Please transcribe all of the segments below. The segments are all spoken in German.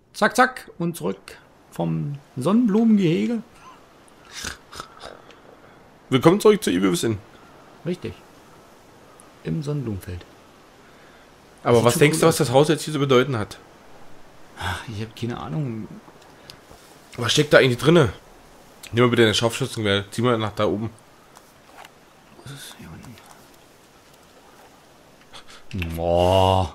Zack, zack. Und zurück vom Sonnenblumengehege. Willkommen zurück zu Evil Within. Richtig. Im Sonnenblumenfeld. Aber was denkst du, was das Haus jetzt hier zu bedeuten hat? Ach, ich habe keine Ahnung. Was steckt da eigentlich drinne? Nimm mal bitte eine Scharfschützengewehr. Zieh mal nach da oben. Was ist hier unten? Boah.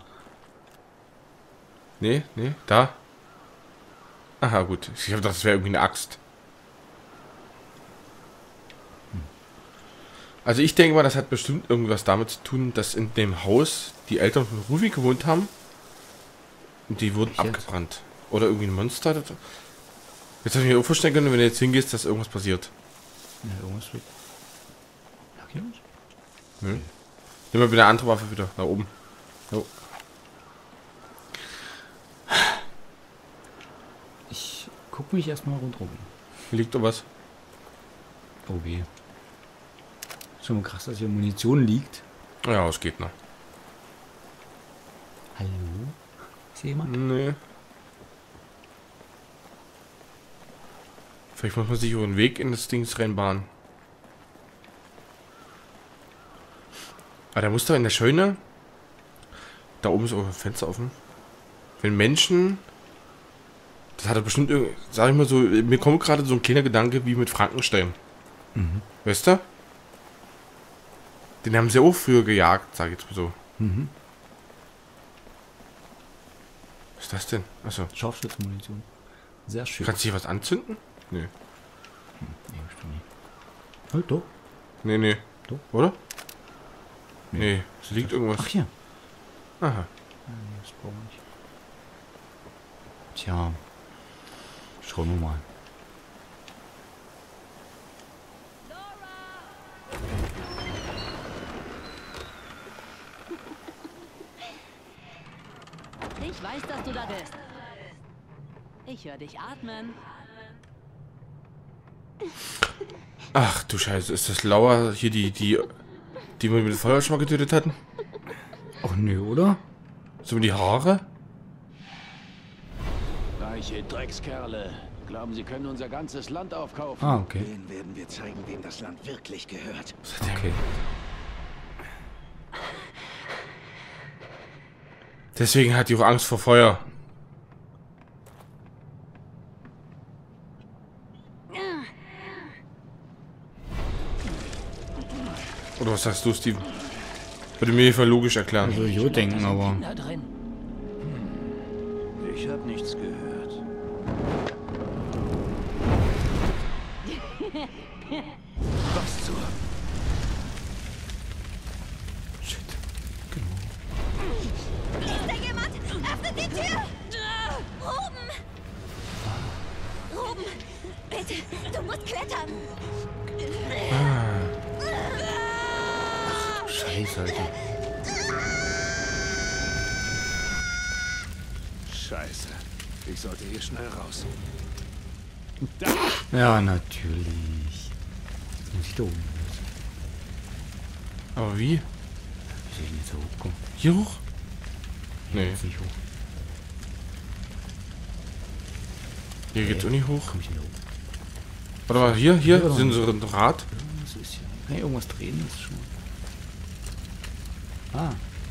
Nee, da. Aha, gut. Ich habe gedacht, das wäre irgendwie eine Axt. Also ich denke mal, das hat bestimmt irgendwas damit zu tun, dass in dem Haus die Eltern von Rufi gewohnt haben. Und die wurden abgebrannt. Oder irgendwie ein Monster. Jetzt habe ich mir auch vorstellen können, wenn du jetzt hingehst, dass irgendwas passiert. Ja, irgendwas wird. Lag hier was? Nimm mal bitte eine andere Waffe wieder. Da oben. Jo. Ich gucke mich erstmal rundherum. Hier liegt doch was. Oh weh. Schon mal krass, dass hier Munition liegt. Ja, es geht noch. Hallo? Ist hier jemand? Nee. Vielleicht muss man sich über einen Weg in das Ding reinbahnen. Ah, da muss doch in der Scheune. Da oben ist auch ein Fenster offen. Wenn Menschen. Das hat er bestimmt irgendwie. Sag ich mal so. Mir kommt gerade so ein kleiner Gedanke wie mit Frankenstein. Mhm. Weißt du? Den haben sie auch früher gejagt, sag ich jetzt mal so. Mhm. Was ist das denn? Achso. Scharfschützenmunition. Sehr schön. Kannst du hier was anzünden? Nee. Nee, bestimmt nicht. Halt doch. Nee. Doch. Oder? Nee. Nee, es liegt irgendwas. Ach hier. Aha. Nee, das brauchen wir nicht. Tja. Schauen wir mal. Ich weiß, dass du da bist. Ich höre dich atmen. Ach du Scheiße, ist das Lauer hier die wir mit dem Feuer schon mal getötet hatten? Ach nö, oder? So mit die Haare? Reiche Dreckskerle. Glauben, sie können unser ganzes Land aufkaufen? Ah, okay. Denen werden wir zeigen, wem das Land wirklich gehört. Okay. Deswegen hat die auch Angst vor Feuer. Oder was sagst du, Steven? Würde mir jedenfalls logisch erklären. Also ich würde denken, aber... Da drin. Ich habe nichts gehört. Was zur... Shit. Genau. Ist da jemand? Öffnet die Tür! Ruben! Ruben, bitte, du musst klettern! Scheiße, Alter. Scheiße. Ich sollte hier schnell raus. Ja, natürlich. Jetzt muss ich da oben. Aber wie? Wie soll ich denn jetzt da hochkommen? Hier hoch? Nee, Jetzt nicht hoch. hier geht's auch nicht hoch. Komm ich denn da hoch? Warte mal, hier Ja, doch. sind so ein Rad. Irgendwas ist hier. Kann ich irgendwas drehen? Das ist schon... Ah.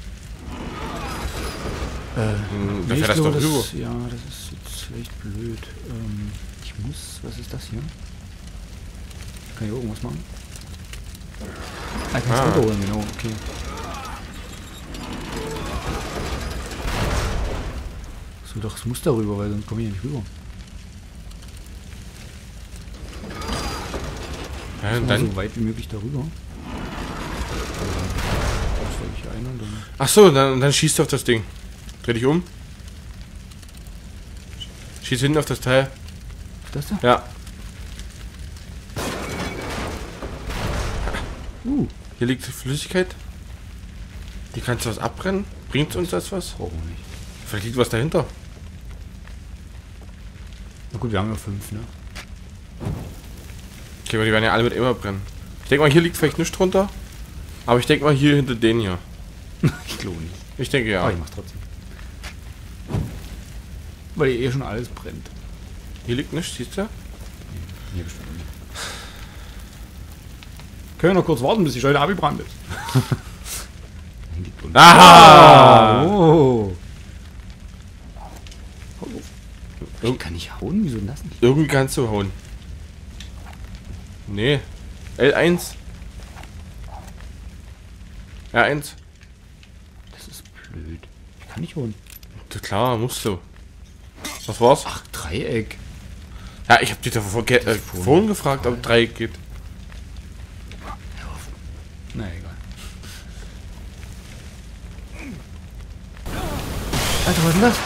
Da ich fährt das glaube, doch rüber. ja, das ist jetzt echt blöd. Ich muss... Was ist das hier? Kann ich irgendwas machen? Ah, ich kann es runterholen, genau. Okay. So, doch, es muss darüber, weil sonst komme ich ja nicht rüber. Ja, und Mal dann? so weit wie möglich darüber. Steige ich ein und dann... Ach so, dann schießt du auf das Ding. Dreh dich um. Schieß hinten auf das Teil. Das da? Ja. Hier liegt Flüssigkeit. Hier kannst du was abbrennen. Bringt uns das was? Brauchen wir nicht. Vielleicht liegt was dahinter. Na gut, wir haben ja 5, ne? Okay, aber die werden ja alle mit immer brennen. Ich denke mal, hier liegt vielleicht nichts drunter. Aber ich denke mal, hier hinter denen hier. Ich glaube nicht. Ich denke ja. Aber ich mach's trotzdem. Weil hier eh schon alles brennt. Hier liegt nichts, siehst du? Hier bestimmt nicht. Können wir noch kurz warten, bis die Scheune abgebrannt ist. Aha! Oh. Ich kann nicht hauen, wieso das nicht? Irgendwie kannst du hauen. Nee. L1. R1. Das ist blöd. Ich kann nicht hauen. Klar, musst du. Was war's? Ach, Dreieck. Ja, ich hab dich da vorhin gefragt, ob Dreieck geht. Na egal. Alter, was ist denn das?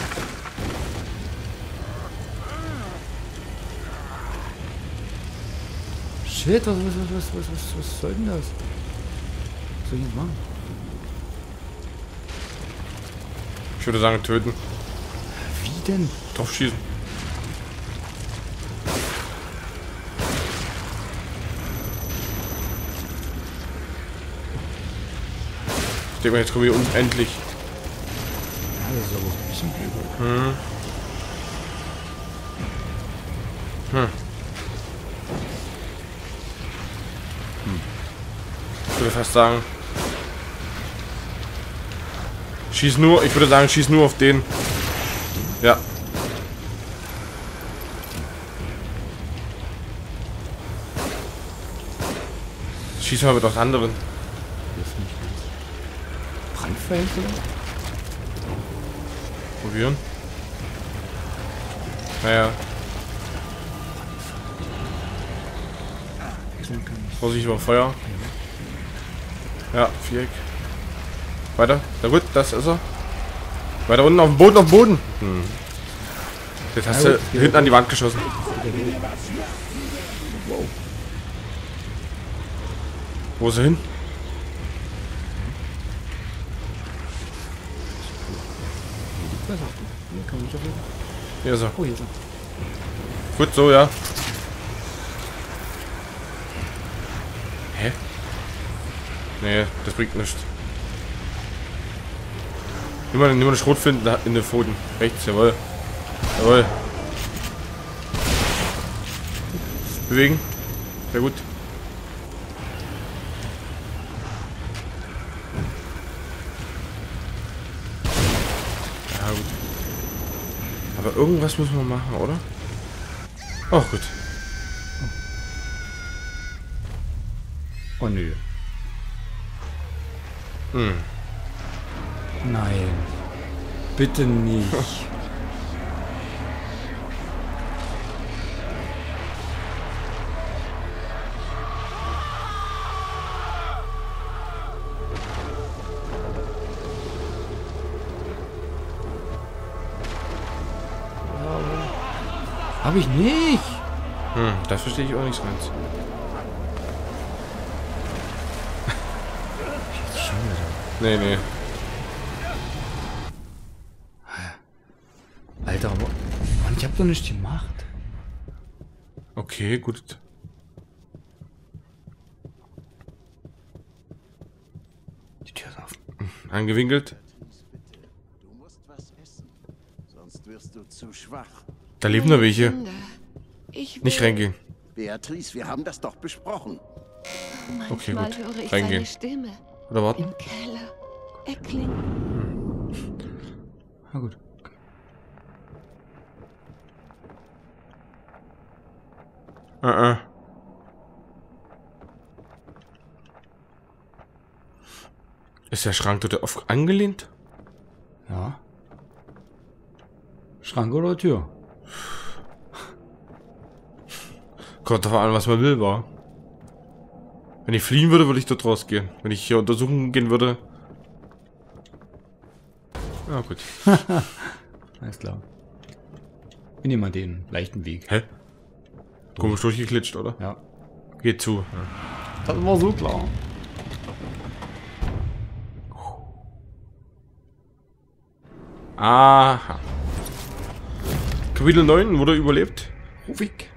Shit, was soll denn das? Was soll ich jetzt machen? Ich würde sagen, töten. Wie denn? Drauf schießen. Ich denke mal, jetzt kommen wir unendlich. Ja, das ist aber ein bisschen blöd. Hm. Hm. Ich würde fast sagen. Schieß nur, ich würde sagen, schieß nur auf den. Ja. Schieß mal mit was anderem. Brandverhältnis? Probieren. Naja. Vorsicht über Feuer. Ja, Viereck. Weiter. Na gut, das ist er. Weiter unten auf dem Boden, auf dem Boden. Hm. Jetzt hast du hinten an die Wand geschossen. Wow. Wo ist er hin? Hier kann man nicht auf jeden. Hier ist er. Oh, hier ist er. Gut, so, ja. Hä? Nee, das bringt nichts. Nimm mal eine Schrotflinte in den Pfoten. Rechts, jawohl. Jawohl. Bewegen. Sehr gut. Ja, gut. Aber irgendwas müssen wir machen, oder? Oh, gut. Oh nö. Hm. Nein. Bitte nicht. Hab ich nicht. Hm, das verstehe ich auch nicht so ganz. Nee, nee. Alter, aber... Mann, ich hab doch nicht gemacht. Okay, gut. Die Tür ist offen. Angewinkelt. Du musst was essen, sonst wirst du zu schwach. Da leben noch welche. Ich Nicht reingehen. Beatrice, wir haben das doch besprochen. Okay, Manchmal gut. höre ich Reingehen. seine Stimme Oder warten? im Keller. Er klingt. Na gut. Ist der Schrank dort oft angelehnt? Ja. Schrank oder Tür? Kommt davon an, was man will, war. Wenn ich fliehen würde, würde ich dort rausgehen. Wenn ich hier untersuchen gehen würde. Ja, gut. Alles klar. Wir nehmen mal den leichten Weg. Hä? Komisch durchgeklitscht, oder? Ja. Geht zu. Ja. Das war so klar. Aha. Kapitel 9 wurde überlebt. Rufig.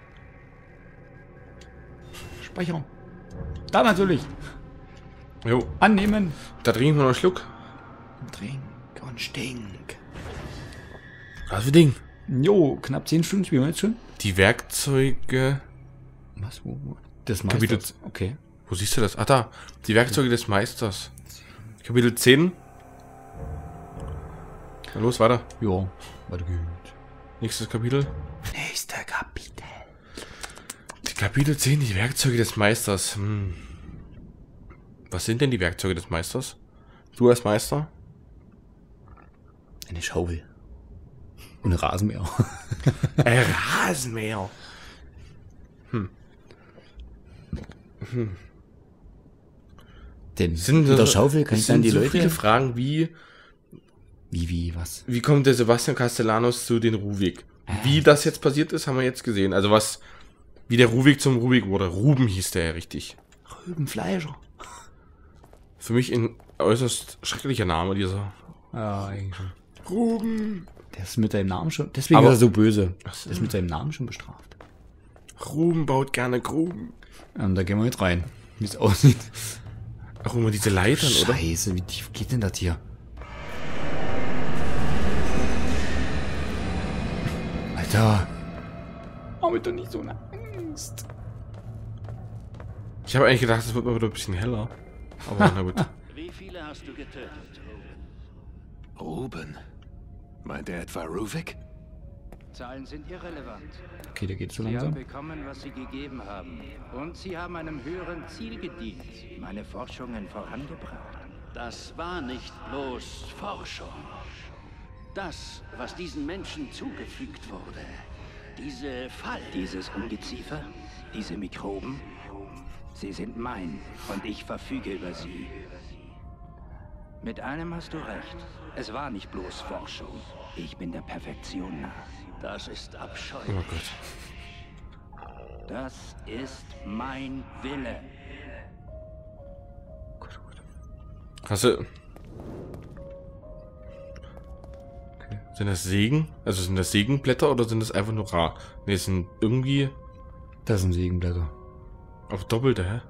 Speicherung. Da natürlich. Jo. Annehmen. Da trinken wir noch einen Schluck. Trink und stink. Was für Ding? Jo, knapp 10 Stunden spielen wir jetzt schon. Die Werkzeuge... Was? Wo? Das Kapitel... Meisters. Okay. Wo siehst du das? Ah, da. Die Werkzeuge des Meisters. Kapitel 10. Na los, weiter. Jo, warte gut. Nächstes Kapitel. Nächster Kapitel. Die Kapitel 10, die Werkzeuge des Meisters. Was sind denn die Werkzeuge des Meisters? Du als Meister? Eine Schaufel. Und ein Rasenmäher. Ein Rasenmäher. Denn Sind mit der Schaufel kann ich dann die so Leute... viele Fragen wie was? wie kommt der Sebastian Castellanos zu den Ruvik? Wie das jetzt passiert ist, haben wir jetzt gesehen. Also wie der Ruvik zum Ruvik wurde. Ruben hieß der ja richtig. Rübenfleischer. Für mich ein äußerst schrecklicher Name, dieser. Ja, eigentlich schon. Ruben. Der ist mit seinem Namen schon... Deswegen Aber- ist er so böse. Ach so. Der ist mit seinem Namen schon bestraft. Ruben baut gerne Gruben. Da gehen wir jetzt rein. Wie es aussieht. Ach, immer diese Leitern, oder? Scheiße, wie tief geht denn das hier? Alter. Mach mir doch nicht so eine Angst. Ich habe eigentlich gedacht, es wird mal wieder ein bisschen heller. Aber na gut. Wie viele hast du getötet? Ruben? Meint er etwa Ruvik? Zahlen sind irrelevant. Okay, der geht so Sie haben langsam. bekommen, was sie gegeben haben. Und sie haben einem höheren Ziel gedient. Meine Forschungen vorangebracht. Das war nicht bloß Forschung. Das, was diesen Menschen zugefügt wurde. Diese Fallen. Dieses Ungeziefer, diese Mikroben, sie sind mein und ich verfüge über sie. Mit einem hast du recht. Es war nicht bloß Forschung. Ich bin der Perfektion nah. Das ist Oh abscheulich. Gott. Das ist mein Wille. Hast du... Okay. Sind das Sägen? Also sind das Sägenblätter oder sind das einfach nur rar? Ne, es sind irgendwie Das sind Sägenblätter. auf Doppelte, hä?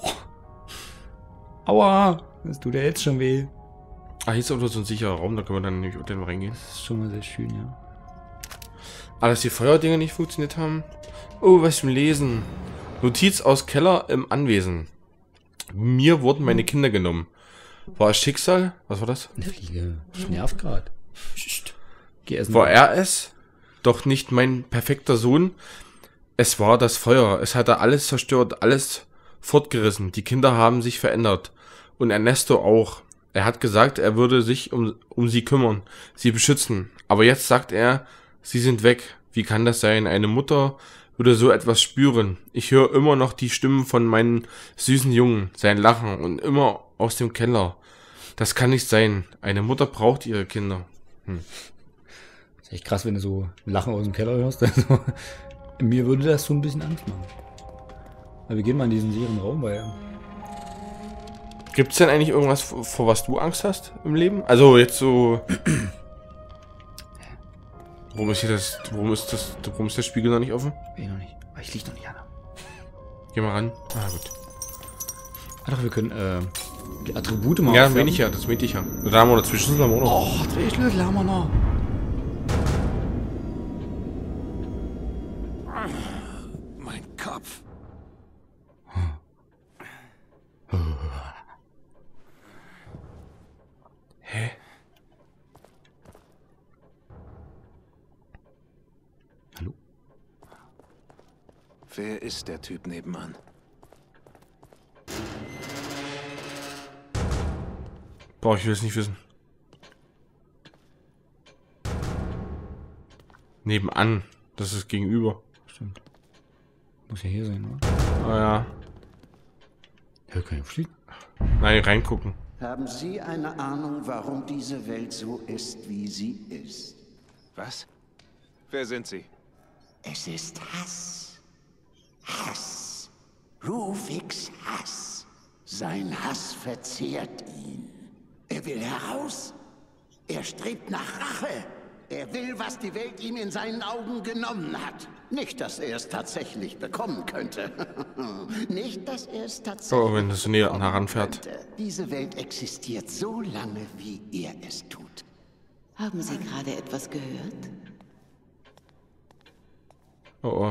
Aua! Das tut ja jetzt schon weh. Ah, hier ist aber so ein sicherer Raum, da können wir dann nicht unter den reingehen. Das ist schon mal sehr schön, ja. Ah, dass die Feuerdinger nicht funktioniert haben. Oh, was zum Lesen. Notiz aus Keller im Anwesen. Mir wurden meine Kinder genommen. War es Schicksal? Was war das? Eine Fliege. Das nervt gerade. Geh essen. War er es? Doch nicht mein perfekter Sohn. Es war das Feuer. Es hatte alles zerstört, alles fortgerissen. Die Kinder haben sich verändert. Und Ernesto auch. Er hat gesagt, er würde sich um sie kümmern, sie beschützen. Aber jetzt sagt er, sie sind weg. Wie kann das sein? Eine Mutter würde so etwas spüren. Ich höre immer noch die Stimmen von meinen süßen Jungen, sein Lachen und immer aus dem Keller. Das kann nicht sein. Eine Mutter braucht ihre Kinder. Das ist echt krass, wenn du so Lachen aus dem Keller hörst. Also, mir würde das so ein bisschen Angst machen. Aber wir gehen mal in diesen sicheren Raum, weil... Gibt's denn eigentlich irgendwas, vor was du Angst hast im Leben? Also jetzt so... Warum ist der Spiegel noch nicht offen? Ich noch nicht. Aber ich lieg noch nicht an. Geh mal ran. Ah, gut. Ah doch, wir können die Attribute mal Ja, aufwerten. meine ich ja, das meinte ich ja. Da haben wir dazwischen haben wir auch noch. Oh, Drehschlüssel haben wir noch. Mein Kopf. Hä? Hallo? Wer ist der Typ nebenan? Boah, ich will es nicht wissen. Nebenan. Das ist gegenüber. Stimmt. Muss ja hier sein, oder? Ah ja. Ja, kann ich aufschließen. Nein, reingucken. Haben Sie eine Ahnung, warum diese Welt so ist, wie sie ist? Was? Wer sind Sie? Es ist Hass. Hass. Ruviks Hass. Sein Hass verzehrt ihn. Er will heraus. Er strebt nach Rache. Er will, was die Welt ihm in seinen Augen genommen hat. Nicht, dass er es tatsächlich bekommen könnte. Nicht, dass er es tatsächlich Oh, wenn das so näher bekommen heranfährt. könnte. Diese Welt existiert so lange, wie er es tut. Haben Sie gerade etwas gehört? Oh, oh.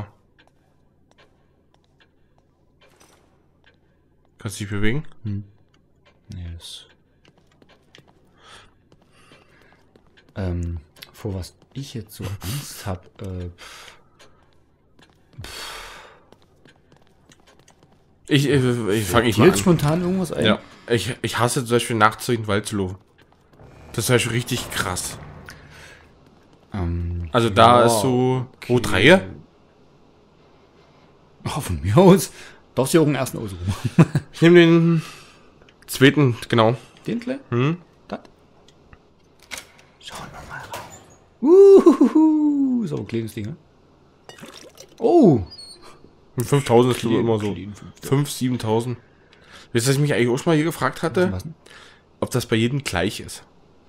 Kannst du dich bewegen? Nee, das... vor was ich jetzt so Angst habe, Ich fange mir mal jetzt an. spontan irgendwas ein. Ja, ich hasse zum Beispiel nachts durch den Wald zu laufen. Das ist zum Beispiel richtig krass. Also da ist so... okay. Oh, 3? Oh, von mir aus. Darfst du ja auch einen ersten aussuchen. Ich nehme den zweiten, genau. Den gleich? Hm? Das? Schauen wir mal rein. Ist auch ein kleines Ding, ne? Oh! 5000 ist glaube ich immer so. Clean 5.000, 7.000. Wisst ihr, was ich mich eigentlich auch schon mal hier gefragt hatte? Was denn? Ob das bei jedem gleich ist.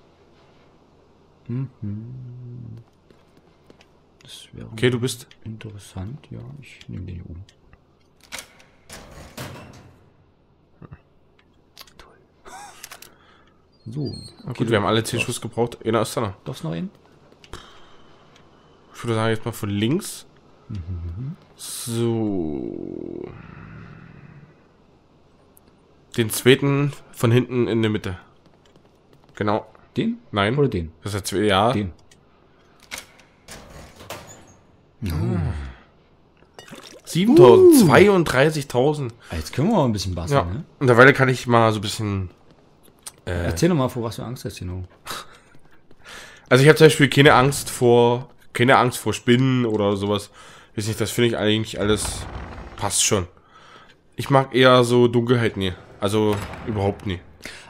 Das wäre Okay, du bist... interessant. Ja, ich nehme den hier oben. Toll. So. Na gut, wir haben alle 10 Schuss gebraucht. Einer ist da noch. Darfst du noch einen? Ich würde sagen, jetzt mal von links. So. Den zweiten von hinten in der Mitte. Genau. Den? Nein. Oder den? Das ist der zweite, ja. Den. Oh. 7.000, 32.000. Jetzt können wir mal ein bisschen basteln, Ja. ne? Und derweil kann ich mal so ein bisschen... Erzähl doch mal, vor was du Angst hast, genau. Also ich habe zum Beispiel keine Angst vor Spinnen oder sowas. Weiß nicht, das finde ich eigentlich alles passt schon. Ich mag eher so Dunkelheit nie. Also überhaupt nie.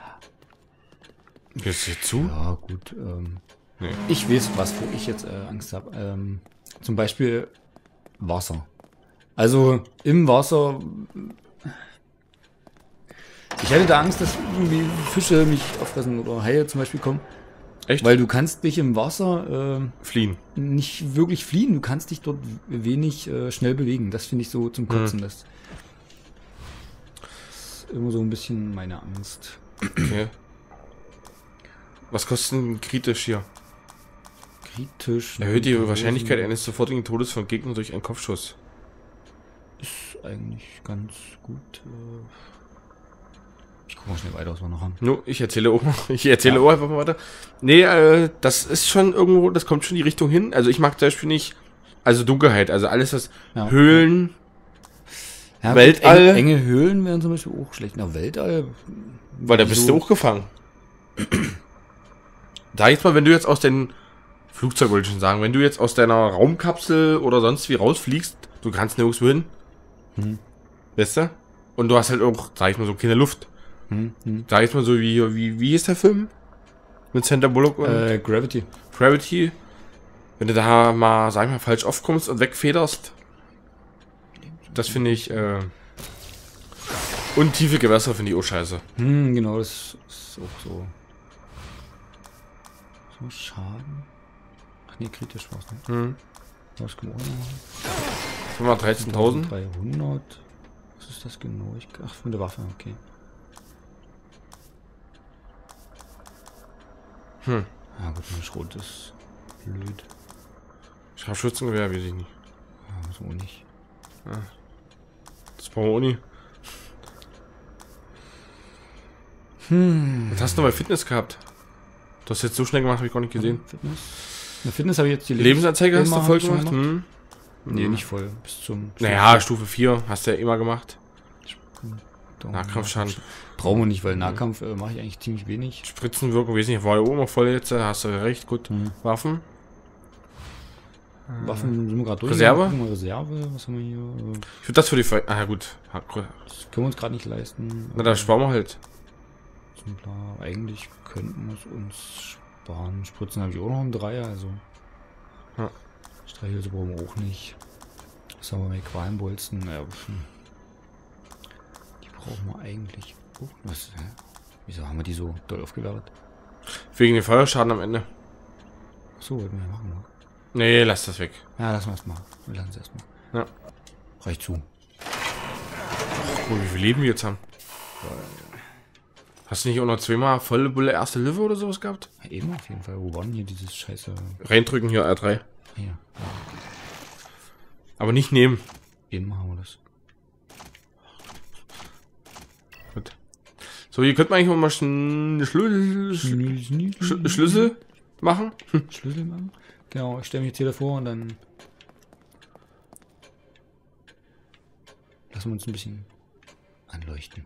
Gehst du hier zu? Ja, gut. Nee. Ich weiß, wo ich jetzt Angst habe. Zum Beispiel Wasser. Also im Wasser. Ich hätte da Angst, dass irgendwie Fische mich auffressen oder Haie zum Beispiel kommen. Echt? Weil du kannst dich im Wasser Fliehen. nicht wirklich fliehen. Du kannst dich dort wenig schnell bewegen. Das finde ich so zum Kotzen. Das ist immer so ein bisschen meine Angst. Okay. Was kostet denn kritisch hier? Kritisch. Erhöht die Wahrscheinlichkeit eines sofortigen Todes von Gegnern durch einen Kopfschuss. Ist eigentlich ganz gut. Ich guck mal schnell weiter, was wir noch haben. No, ich erzähle auch noch. Ich erzähle auch einfach mal weiter. Nee, das ist schon irgendwo, das kommt schon in die Richtung hin. Also ich mag zum Beispiel nicht, also Dunkelheit, also alles was Höhlen, Ja, Weltall. Gut, enge Höhlen wären zum Beispiel auch schlecht. Na, Weltall. weil da bist du auch gefangen. Da jetzt mal, wenn du jetzt aus den Flugzeug wollte ich schon sagen, wenn du jetzt aus deiner Raumkapsel oder sonst wie rausfliegst, du kannst nirgendwo hin. Weißt du? Und du hast halt auch, sag ich mal so, keine Luft. Sag ich mal so, wie ist der Film? Mit Sandra Bullock und Gravity. Gravity. Wenn du da mal, sag ich mal, falsch aufkommst und wegfederst. Das finde ich, und tiefe Gewässer finde ich auch scheiße. Genau, das ist auch so. So Schaden. Ach nee, kritisch war's nicht. Was genau? 13.000. 300. Was ist das genau? Ach, für eine Waffe, okay. Ja gut, mein Schrot ist blöd. Scharfschützengewehr, weiß ich nicht. Ja, so nicht. Das brauchen wir auch nie. Was hast du bei Fitness gehabt? Du hast jetzt so schnell gemacht, habe ich gar nicht gesehen. Fitness? In der Fitness habe ich jetzt die Lebensanzeige hast du immer voll hab ich schon gemacht? Nee, nicht voll. Bis zum... Naja, Stufe 4 hast du ja immer gemacht. Doch, Nahkampfschaden. Brauchen wir nicht, weil Nahkampf mache ich eigentlich ziemlich wenig. Spritzen wirken, weiß nicht, war ja auch immer voll jetzt, hast du recht, gut. Waffen. Waffen sind wir gerade durch. Reserve? Gucken wir Reserve, was haben wir hier? Ich würde das für die ja gut. Das können wir uns gerade nicht leisten. Na, da sparen wir halt. Exemplar. Eigentlich könnten wir es uns sparen. Spritzen habe ich auch noch einen Dreier, also. Ja. Streichhölzer brauchen wir auch nicht. Was haben wir mit Qualmbolzen? Naja, die brauchen wir eigentlich. Oh, was? Hä? Wieso haben wir die so doll aufgewertet? Wegen dem Feuerschaden am Ende. So, wollten wir ja machen, ne? Nee, lass das weg. Ja, lassen wir es mal. Wir lassen es erstmal. Ja. Reicht zu. Oh, wie viel Leben wir jetzt haben? Hast du nicht auch noch zweimal volle Bulle erste Löwe oder sowas gehabt? Ja, eben auf jeden Fall. Wo war denn hier dieses scheiße... Reindrücken hier R3. Hier. Aber nicht nehmen. Eben machen wir das. Gut. So, hier könnte man eigentlich mal einen Schlüssel machen. Schlüssel machen? Genau, ich stelle mich jetzt hier davor und dann lassen wir uns ein bisschen anleuchten.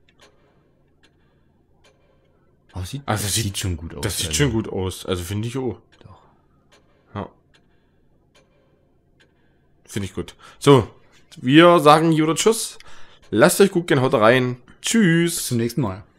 Oh, Also das sieht schon gut aus. Das sieht also. schon gut aus. Also finde ich auch. Doch. Ja. Finde ich gut. So, wir sagen hier oder Tschüss. Lasst euch gut gehen, haut rein. Tschüss. Bis zum nächsten Mal.